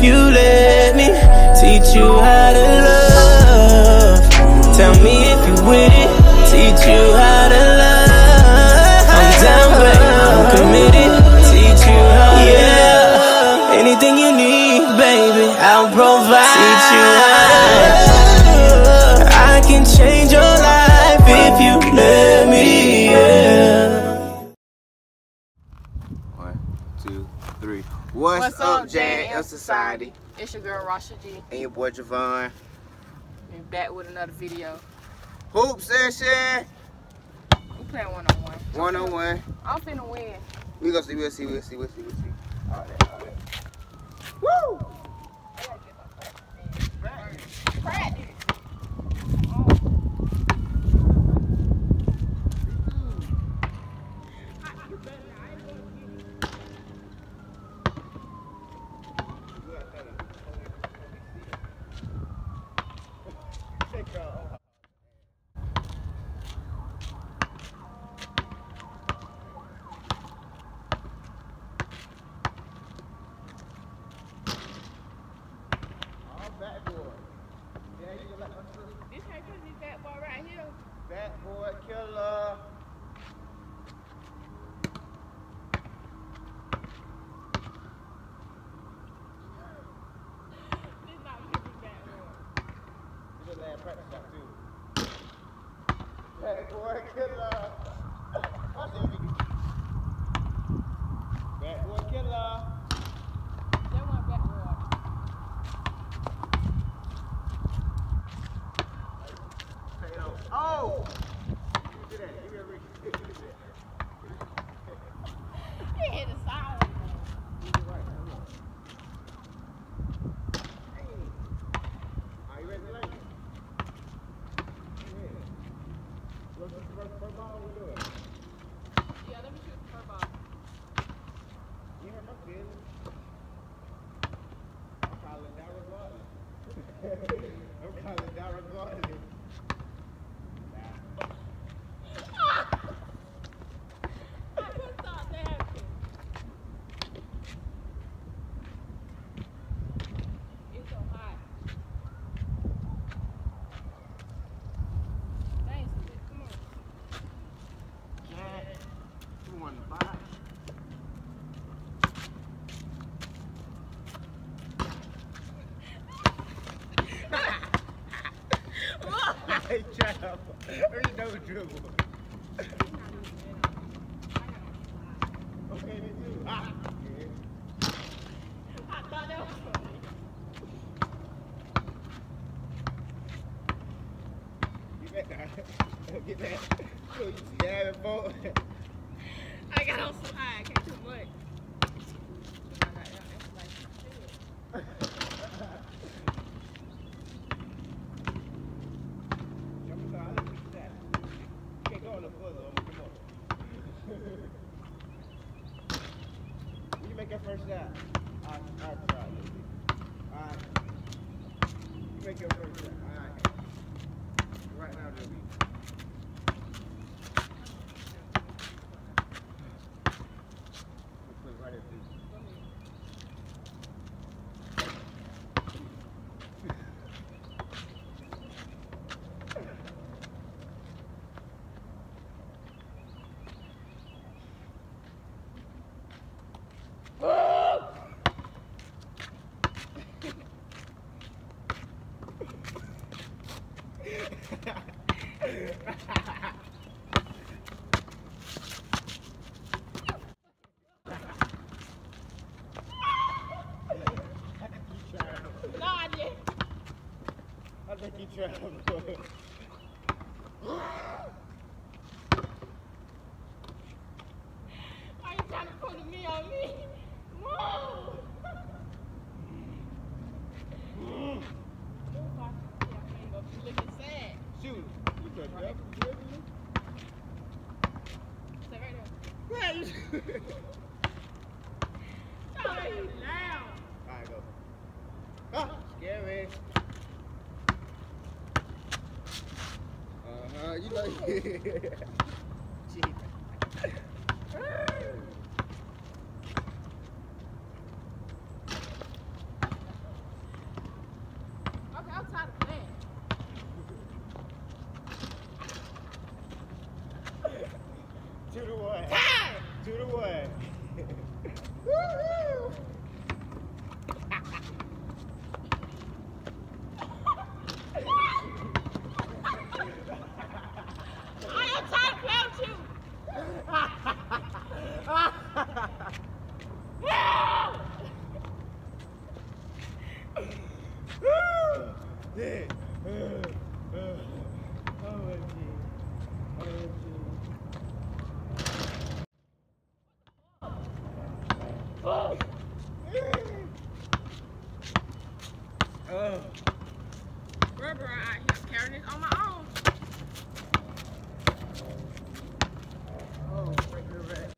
you let me teach you how to love. Tell me if you with it, teach you how to love. I'm down, baby, I'm committed, teach you how to love. Anything you need, baby, I'll provide. Teach you how to love. I can change your life if you let me, yeah. 1, 2, 3. What's up, JL Society? It's your girl Rasha G. And your boy Javon. We're back with another video. Hoop session. We playing one-on-one. One-on-one. I'm finna win. We gonna see. We'll see. All that. Woo! Practice. This that boy right here. Backboard killer. This not really backboard. This is last practice shot too. Backboard killer. Backboard killer. That one backboard. Oh! Give me that. Give me a ring. He hit the side. Are you ready to learn? Yeah. What's the first ball we doing? Yeah, let me shoot the first ball. You heard my feelings. I'm calling down regardless. I'm calling down regardless. Hey, child. There ain't no dribble. Okay, me too. Ah. Yeah. I thought that was funny. Get that. Get that. So you see that before? I got on some high. I can't do much. When you make your first shot, I'll try it. Alright. You make your first shot. Alright. Right now, Joey. Let's put it right here, please. I think you tried. Why you trying to put me on me? Move! You looking sad. Shoot. You could drop it. Stay right there. Right. Sorry, now. Alright, go. Ah, scary. You know. Jeez. Yeah. Rubber out here carrying this on my own. Oh, break your back.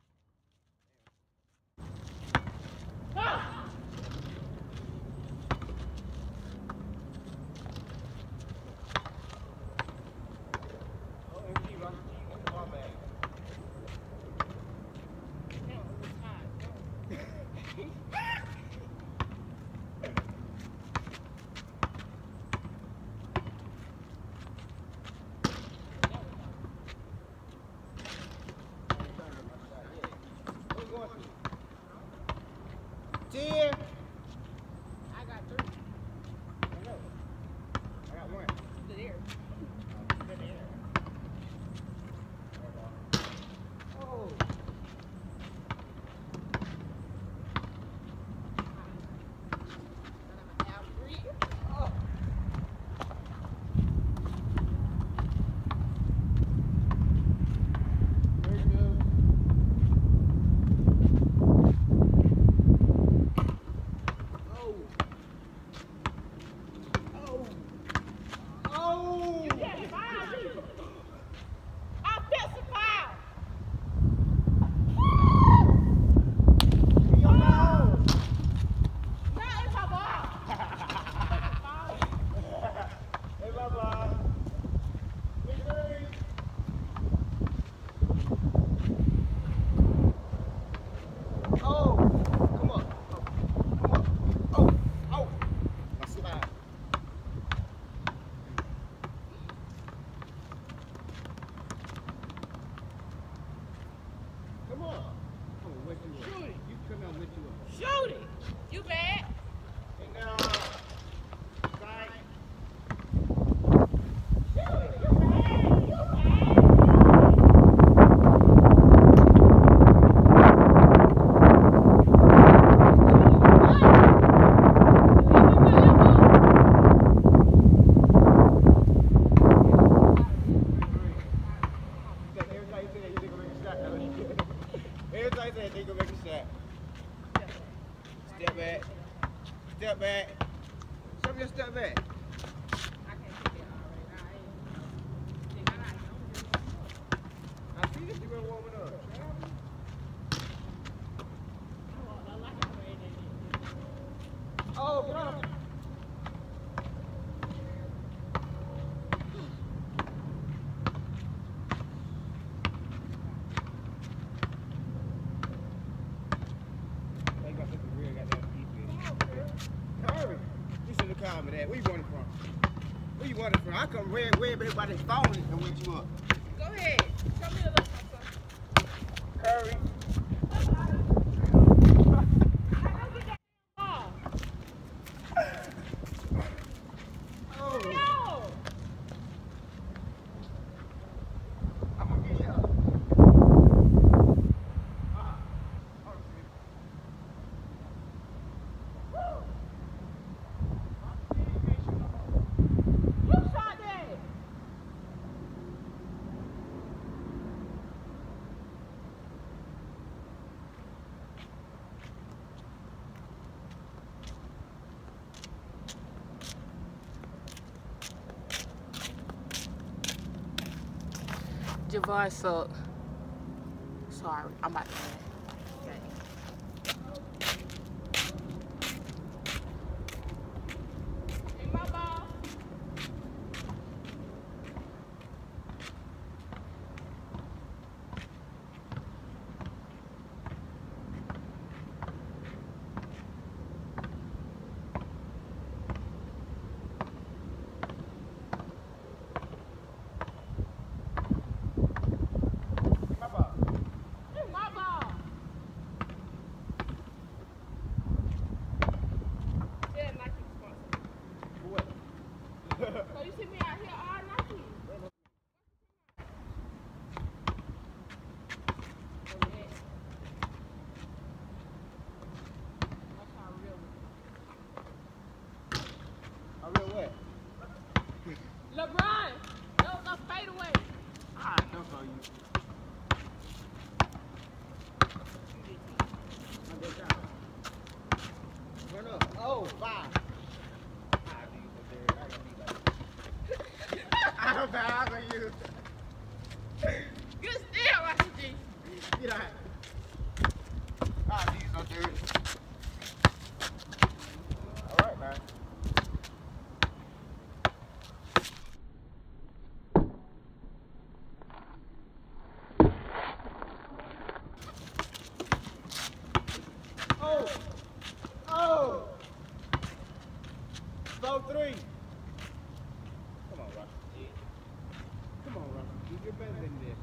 Ten. I got 3. I got one. There. Oh. I have 3. Very good. Oh. Oh. Oh. You got 5. Offensive foul. Be on now. Now it's my ball. Hey, bye-bye. Big three. Oh. Come on. Come on. Oh. Oh. I slide. Come on. Come on, wake you up. Shoot it. You come on, wake you up. Shoot it. You bad. And now, side. Shoot it. You bad. You bad. Everybody said you gonna make a shot. Everybody said they gonna make a shot. Step back. Step back. Show me your step back. I can't take it already. I see that you been warming up. Oh, get up. They got this real goddamn defense. Curry, you should have called me that. Where you wanted from? Where you wanted from? I come way by this phone and wake you up. Go ahead. Show me a little something. Curry. I don't get that ball. Oh. No. I'm gonna get you up. You shot that. Javon suck. Sorry, I'm about to in my ball. My ball. It's my ball. LeBron, that was a fadeaway. Ah, no for you. Run up. Oh, 5. I'm bad on you. Good steal, Rusty G. Get out. Ah, these no dirty. All right, man. Oh! Oh! Slow 3. Come on, Rusty. Come on, Rusty. You're better than this.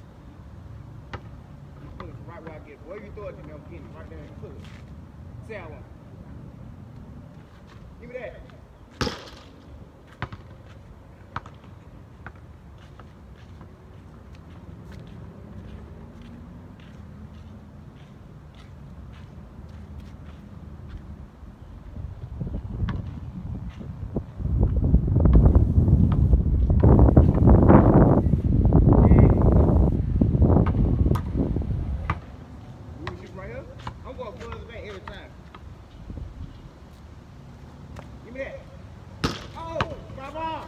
You put it right where I get it. Where you throw it to me, I'm getting it. Right there and put it. Say I want. Give me that. I'm going to the back every time. Give me that. Oh, my ball.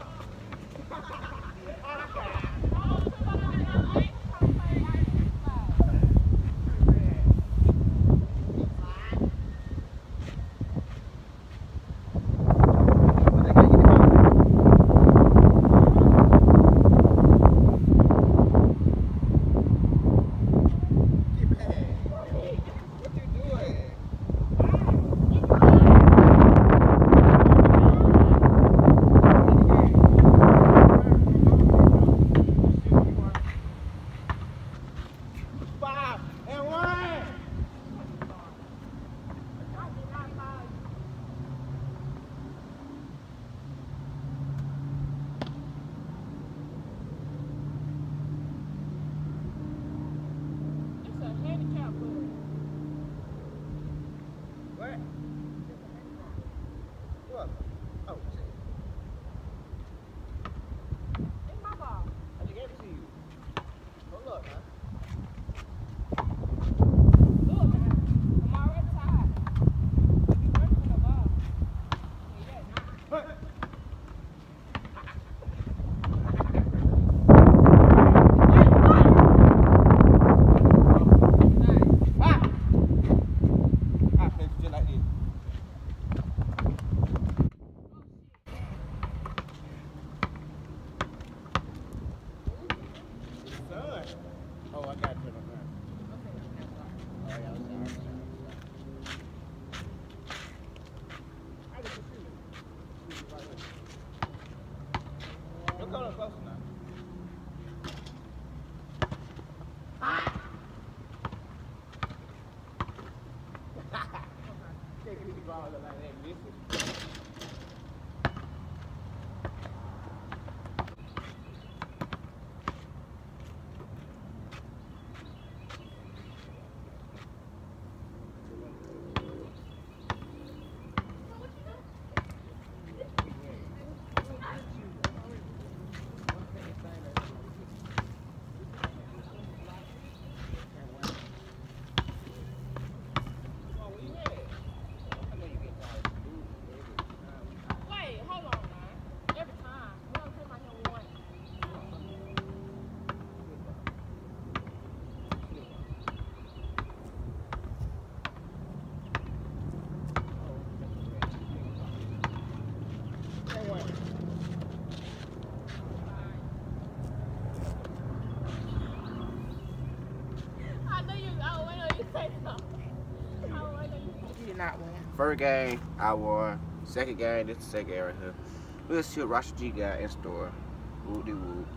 Not win. First game, I won. Second game, this is the second game right here. We'll see what Rusty G got in store. Whoop-de-whoop.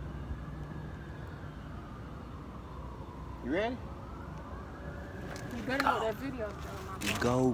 You ready? You better know that video. Go.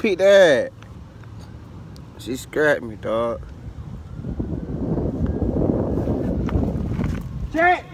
peek that. She scratched me, dog. Check.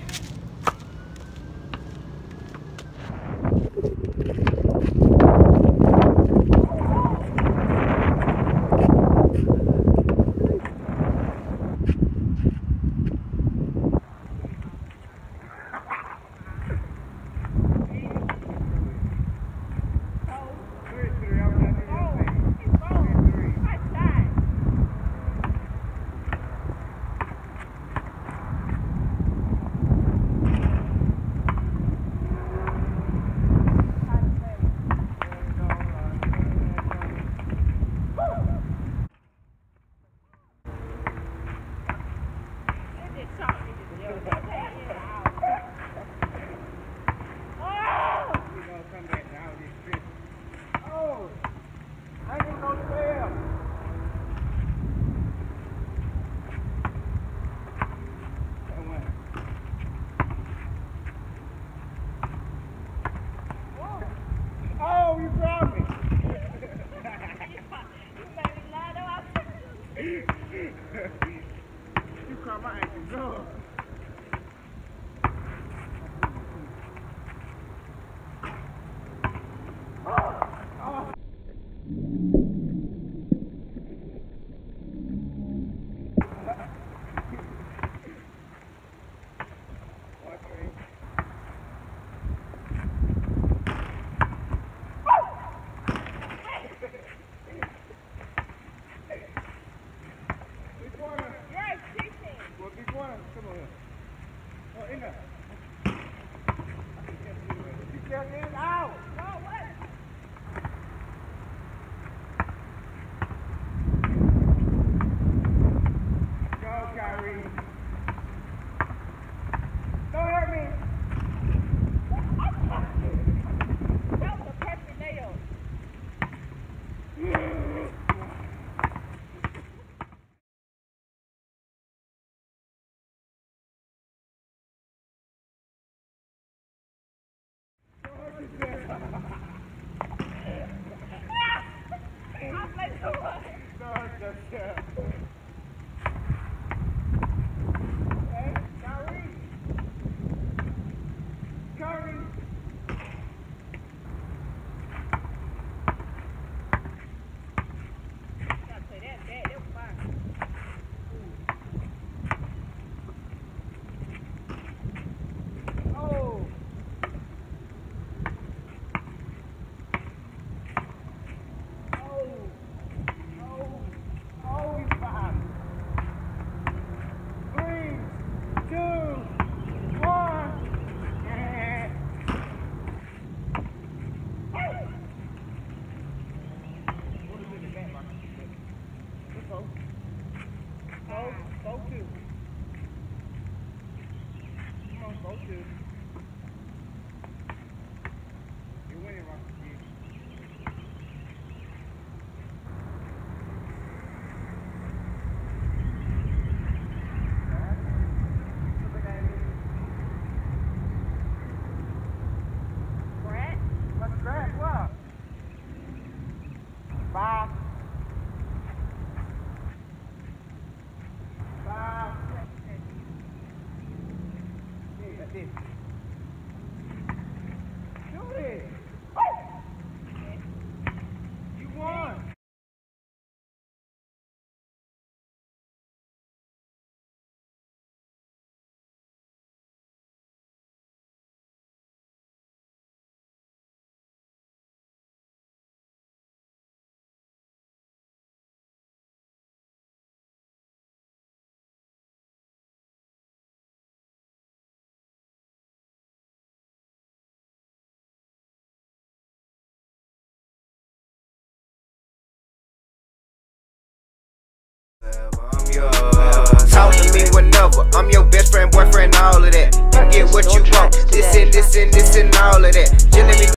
Talk to me whenever. I'm your best friend, boyfriend, all of that. You get what you want. This and all of that.